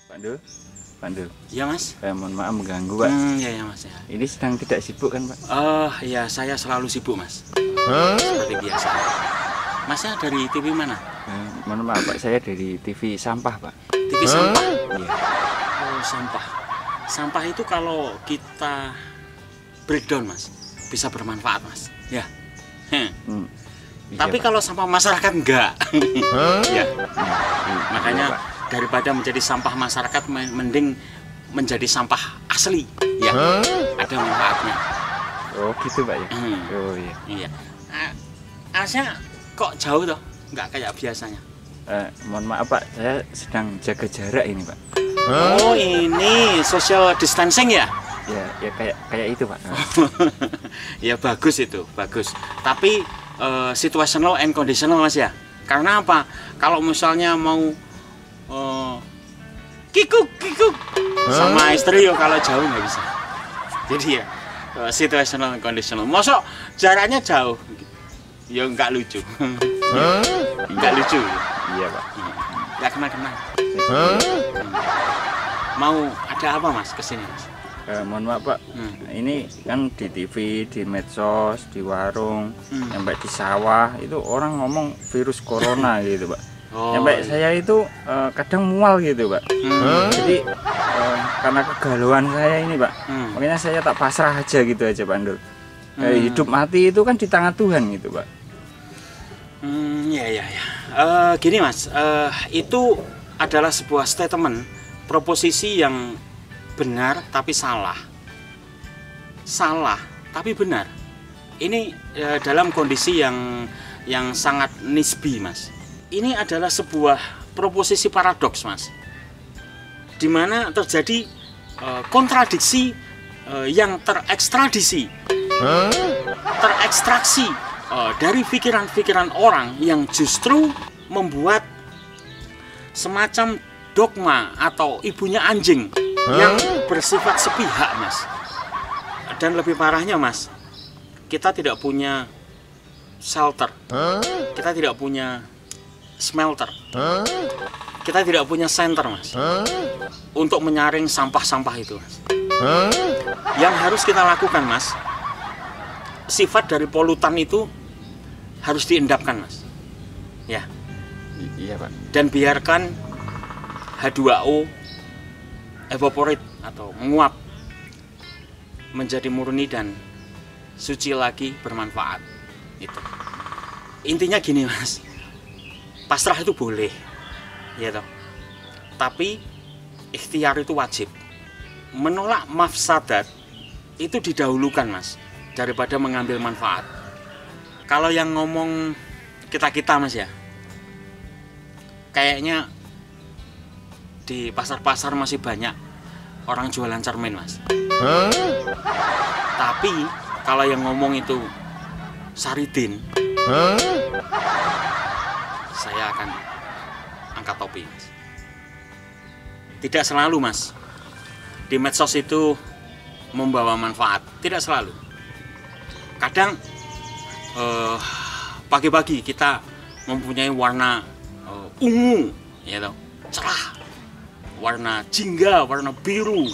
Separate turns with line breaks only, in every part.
Pak Dul, Pak Dul.
Iya Mas.
Mohon maaf mengganggu Pak.
Iya ya Mas ya.
Ini sedang tidak sibuk kan Pak?
Iya saya selalu sibuk Mas. Seperti biasa. Masnya dari TV mana?
Mohon maaf Pak, saya dari TV Sampah Pak.
TV Sampah?
Iya.
Oh sampah. Sampah itu kalau kita breakdown Mas, bisa bermanfaat Mas. Ya.
Iya,
Tapi
Pak.
kalau sampah masyarakat enggak. Ya. Makanya
Pak.
daripada menjadi sampah masyarakat, mending menjadi sampah asli. Ya. Ada manfaatnya.
Oh gitu Pak ya?
Hmm.
Oh iya.
Iya. Asnya kok jauh toh? Enggak kayak biasanya.
Mohon maaf Pak, saya sedang jaga jarak ini Pak.
Oh ini social distancing ya?
Ya kayak itu Pak.
Ya bagus itu, bagus. Tapi situational and conditional Mas ya. Karena apa? Kalau misalnya mau kikuk sama istri kalau jauh nggak bisa. Jadi ya situational and conditional. Mosok jaraknya jauh, ya nggak lucu. Nggak lucu.
Iya Pak.
Nggak kena. Mau ada apa Mas kesini Mas?
Mohon maaf Pak, ini kan di TV, di medsos, di warung, sampai di sawah itu orang ngomong virus corona gitu Pak. Sampai saya itu kadang mual gitu Pak. Jadi karena kegalauan saya ini Pak, makanya saya tak pasrah aja gitu aja Pak Ndul. Hidup mati itu kan di tangan Tuhan gitu Pak.
Ya. Gini Mas, itu adalah sebuah statement, proposisi yang benar tapi salah tapi benar. Ini dalam kondisi yang sangat nisbi Mas. Ini adalah sebuah proposisi paradoks Mas, di mana terjadi kontradiksi yang terekstraksi dari pikiran-pikiran orang yang justru membuat semacam dogma atau ibunya anjing yang bersifat sepihak Mas. Dan lebih parahnya Mas, kita tidak punya shelter, kita tidak punya smelter, kita tidak punya center Mas, untuk menyaring sampah-sampah itu Mas. Yang harus kita lakukan Mas, sifat dari polutan itu harus diendapkan Mas. Ya.
Iya Pak.
Dan biarkan H2O evaporate atau menguap menjadi murni dan suci lagi, bermanfaat. Itu intinya gini Mas, pasrah itu boleh ya toh, tapi ikhtiar itu wajib. Menolak mafsadat itu didahulukan Mas daripada mengambil manfaat. Kalau yang ngomong kita Mas ya, kayaknya di pasar-pasar masih banyak orang jualan cermin Mas. Tapi kalau yang ngomong itu Saridin, saya akan angkat topi Mas. Tidak selalu Mas di medsos itu membawa manfaat, tidak selalu. Kadang pagi-pagi kita mempunyai warna ungu ya toh, cerah, warna jingga, warna biru,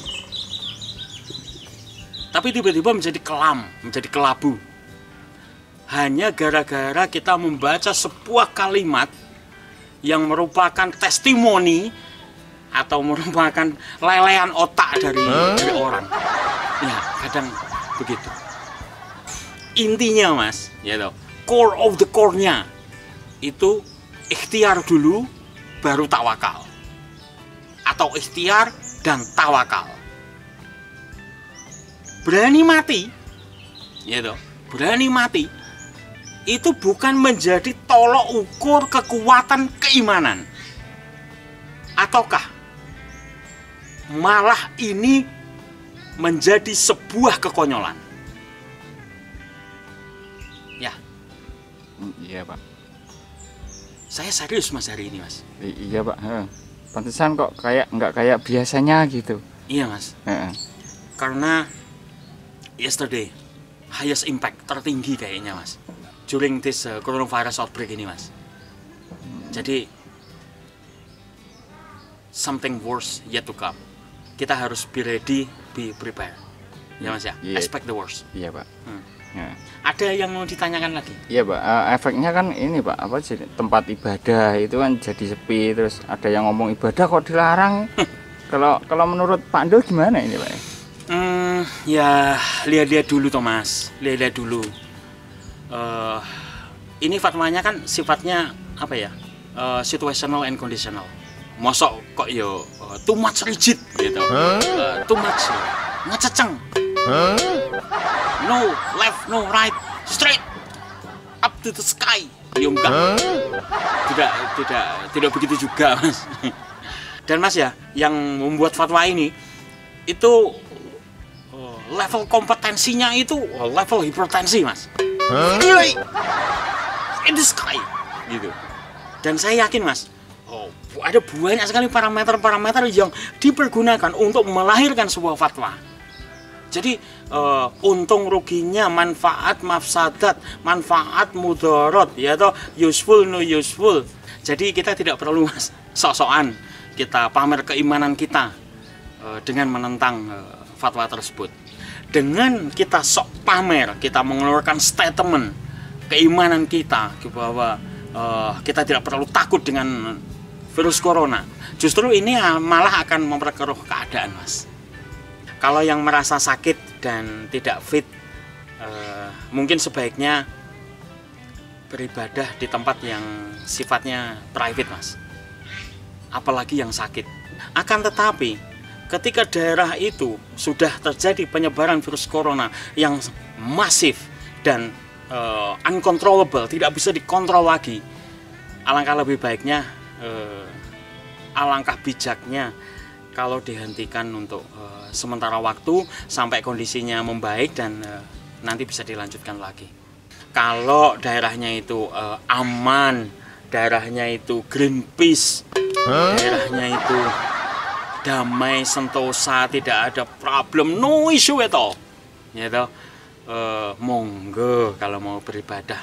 tapi tiba-tiba menjadi kelam, menjadi kelabu, hanya gara-gara kita membaca sebuah kalimat yang merupakan testimoni atau merupakan lelehan otak dari orang. Ya kadang begitu. Intinya Mas ya toh, core of the core-nya itu ikhtiar dulu baru tawakal, atau ikhtiar dan tawakal. Berani mati ya toh, berani mati itu bukan menjadi tolok ukur kekuatan keimanan, ataukah malah ini menjadi sebuah kekonyolan. Ya.
Iya Pak.
Saya serius Mas hari ini Mas.
Iya Pak. Pantesan kok nggak kayak biasanya gitu.
Iya Mas. Karena yesterday highest impact, tertinggi kayaknya Mas, during this coronavirus outbreak ini Mas. Jadi something worse yet to come. Kita harus be ready, be prepared. Ya Mas ya, expect the worst.
Iya Pak. Ya.
Ada yang mau ditanyakan lagi?
Iya Pak, efeknya kan ini Pak, apa sih, tempat ibadah itu kan jadi sepi, terus ada yang ngomong ibadah kok dilarang. Kalau menurut Pak Ndul gimana ini Pak?
Ya lihat-lihat dulu Thomas, lihat-lihat dulu. Ini fatwanya kan sifatnya apa ya? Situational and conditional. Mosok kok yo too much rigid gitu, too much ngececeng, no left no right, straight up to the sky. Yo enggak, tidak begitu juga Mas. Dan Mas ya, yang membuat fatwa ini itu level kompetensinya itu level hipertensi Mas, in the sky gitu. Dan saya yakin Mas, ada banyak sekali parameter-parameter yang dipergunakan untuk melahirkan sebuah fatwa. Jadi untung ruginya, manfaat mafsadat, manfaat mudarat, ya toh, useful no useful. Jadi kita tidak perlu Mas sok-sokan kita pamer keimanan kita dengan menentang fatwa tersebut. Dengan kita sok pamer, kita mengeluarkan statement keimanan kita bahwa kita tidak perlu takut dengan virus corona. Justru ini malah akan memperkeruh keadaan Mas. Kalau yang merasa sakit dan tidak fit, mungkin sebaiknya beribadah di tempat yang sifatnya private Mas. Apalagi yang sakit. Akan tetapi ketika daerah itu sudah terjadi penyebaran virus corona yang masif dan uncontrollable, tidak bisa dikontrol lagi, alangkah lebih baiknya, alangkah bijaknya kalau dihentikan untuk sementara waktu sampai kondisinya membaik dan nanti bisa dilanjutkan lagi. Kalau daerahnya itu aman, daerahnya itu Greenpeace, daerahnya itu damai sentosa, tidak ada problem, no issue at all, gitu. Monggo kalau mau beribadah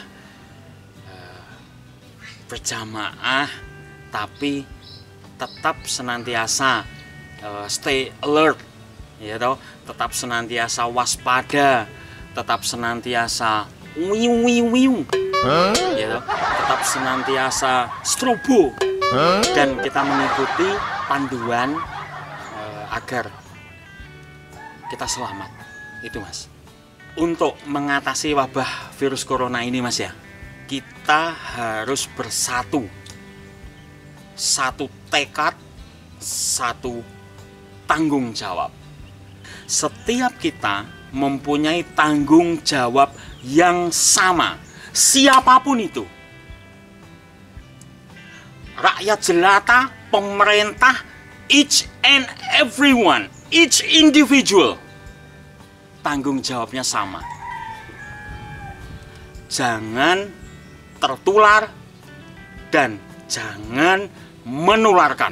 berjamaah, tapi tetap senantiasa stay alert, ya toh, tetap senantiasa waspada, tetap senantiasa wiu, ya toh, tetap senantiasa strobo, dan kita mengikuti panduan agar kita selamat. Itu Mas. Untuk mengatasi wabah virus corona ini Mas ya, kita harus bersatu. Satu tekad, satu tanggung jawab. Setiap kita mempunyai tanggung jawab yang sama, siapapun itu. Rakyat jelata, pemerintah, each and everyone, each individual, tanggung jawabnya sama. Jangan tertular dan jangan menularkan.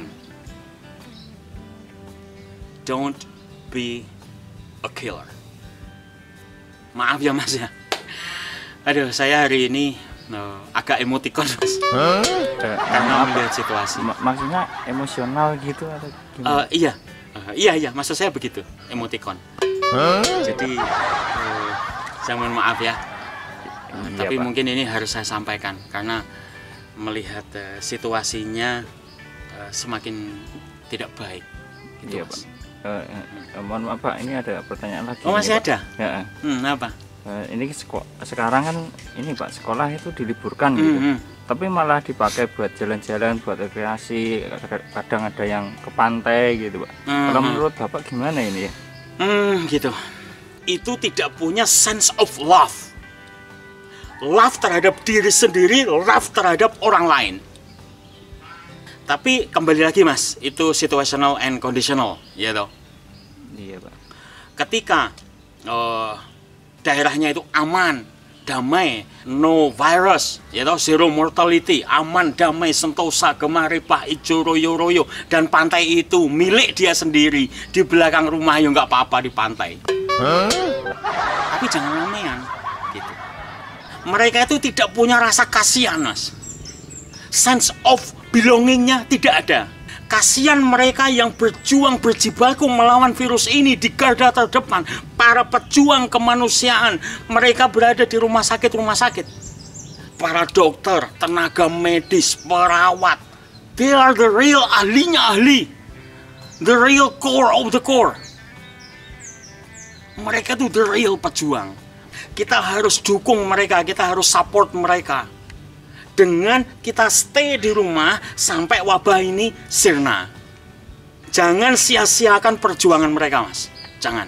Don't be a killer. Maaf ya Mas ya. Aduh, saya hari ini agak emotikon Mas. Karena melihat situasi.
Maksudnya emosional gitu atau gimana?
Iya, maksud saya begitu, emotikon. Jadi saya mohon maaf ya. Tapi Pak, mungkin ini harus saya sampaikan karena melihat situasinya semakin tidak baik. Gitu,
iya Pak. Mohon maaf Pak, ini ada pertanyaan lagi.
Oh masih
ada?
Ya. Apa?
Ini sekarang kan ini Pak, sekolah itu diliburkan gitu. Tapi malah dipakai buat jalan-jalan, buat rekreasi. Kadang ada yang ke pantai gitu Pak. Kalau menurut Bapak gimana ini ya?
Gitu. Itu tidak punya sense of love. Love terhadap diri sendiri, love terhadap orang lain. Tapi kembali lagi Mas, itu situational and conditional, ya toh.
Iya Pak.
Ketika daerahnya itu aman, damai, no virus, ya toh, zero mortality, aman, damai, sentosa, Gemaripah, ijo royo-royo, dan pantai itu milik dia sendiri, di belakang rumah ya nggak apa-apa di pantai. Tapi jangan ramean, gitu. Mereka itu tidak punya rasa kasihan Mas. Sense of belongingnya tidak ada. Kasihan mereka yang berjuang berjibaku melawan virus ini di garda terdepan. Para pejuang kemanusiaan. Mereka berada di rumah sakit. Para dokter, tenaga medis, perawat. They are the real ahlinya ahli. The real core of the core. Mereka tuh the real pejuang. Kita harus dukung mereka, kita harus support mereka. Dengan kita stay di rumah sampai wabah ini sirna. Jangan sia-siakan perjuangan mereka, Mas. Jangan.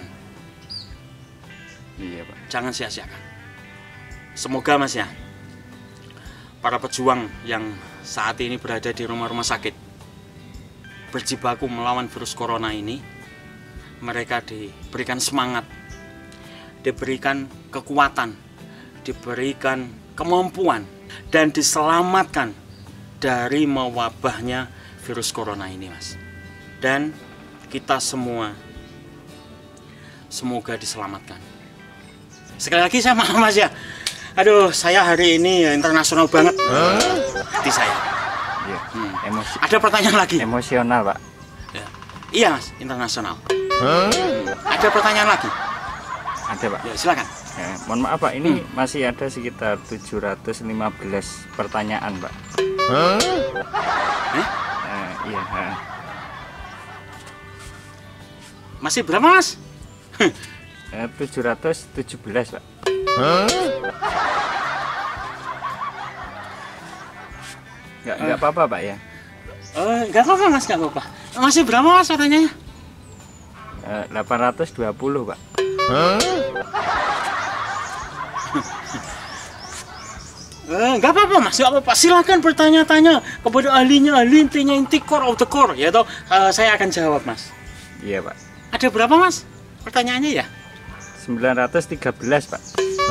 Iya, Pak.
Jangan sia-siakan. Semoga, Mas, ya, para pejuang yang saat ini berada di rumah-rumah sakit berjibaku melawan virus corona ini, mereka diberikan semangat, diberikan kekuatan, diberikan kemampuan, dan diselamatkan dari mewabahnya virus corona ini, Mas. Dan kita semua semoga diselamatkan. Sekali lagi saya maaf, Mas, ya. Aduh, saya hari ini internasional banget. Hati saya.
Iya. Emosi.
Ada pertanyaan lagi?
Emosional, Pak.
Ya. Iya, Mas, internasional. Ada pertanyaan lagi?
Ada, Pak.
Ya, silakan.
Mohon maaf, Pak, ini masih ada sekitar 715 pertanyaan, Pak. Iya.
Masih berapa, Mas?
717, Pak. Enggak apa-apa, Pak, ya?
Enggak apa-apa, Mas, enggak apa-apa. Masih berapa, Mas, pertanyaannya?
820, Pak.
Enggak apa-apa, Mas, enggak apa-apa. Silakan bertanya-tanya kepada ahlinya, ahli intinya, inti core of the core, ya toh. Saya akan jawab, Mas.
Iya, Pak.
Ada berapa, Mas? Pertanyaannya ya?
913, Pak.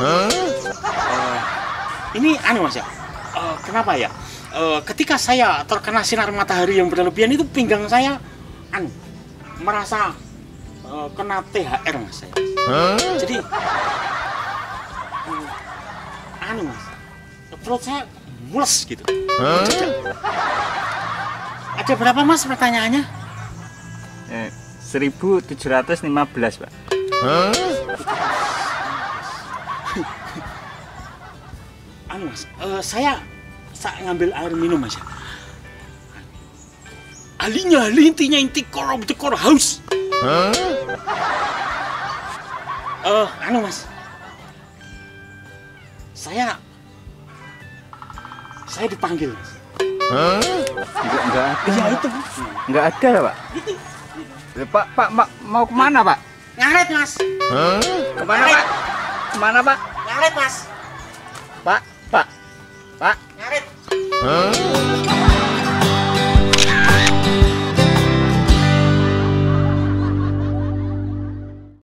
Ini anu, Mas, ya. Kenapa ya? Ketika saya terkena sinar matahari yang berlebihan itu pinggang saya merasa kena THR, Mas, saya. Jadi Mas, perut saya mules gitu. Ada berapa, Mas, pertanyaannya?
1715, Pak.
Mas, saya ngambil air minum, Mas, ya. Ahlinya, ahli intinya, inti core of the core, haus. Mas, saya dipanggil, Mas.
Enggak ada.
Iya, itu.
Enggak ada, Pak.
Itu.
Pak, mau kemana, Pak?
Ngaret, Mas.
Kemana, Pak? Kemana, Pak?
Ngaret, Mas.
Pak.
Ngaret.